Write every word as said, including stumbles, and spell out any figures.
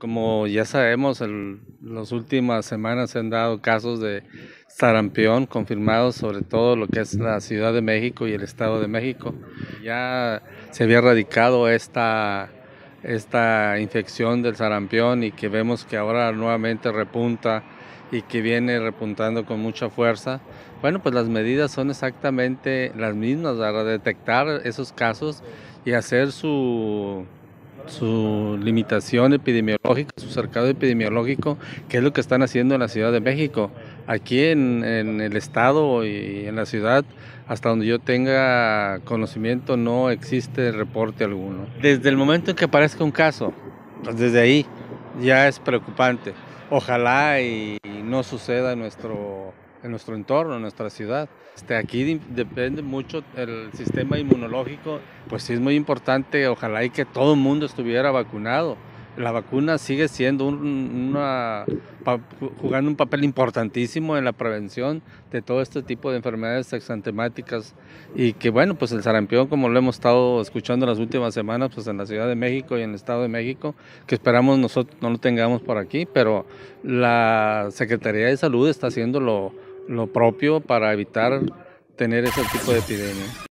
Como ya sabemos, en las últimas semanas se han dado casos de sarampión confirmados, sobre todo lo que es la Ciudad de México y el Estado de México. Ya se había erradicado esta, esta infección del sarampión y que vemos que ahora nuevamente repunta y que viene repuntando con mucha fuerza. Bueno, pues las medidas son exactamente las mismas para detectar esos casos y hacer su su limitación epidemiológica, su cercado epidemiológico, que es lo que están haciendo en la Ciudad de México. Aquí en, en el estado y en la ciudad, hasta donde yo tenga conocimiento, no existe reporte alguno. Desde el momento en que aparezca un caso, pues desde ahí ya es preocupante. Ojalá y no suceda en nuestro, en nuestro entorno, en nuestra ciudad. Este, aquí de- depende mucho el sistema inmunológico, pues sí es muy importante, ojalá y que todo el mundo estuviera vacunado. La vacuna sigue siendo un- una, pa- jugando un papel importantísimo en la prevención de todo este tipo de enfermedades exantemáticas y que bueno, pues el sarampión, como lo hemos estado escuchando las últimas semanas, pues en la Ciudad de México y en el Estado de México, que esperamos nosotros no lo tengamos por aquí, pero la Secretaría de Salud está haciendo lo, lo propio para evitar tener ese tipo de epidemia.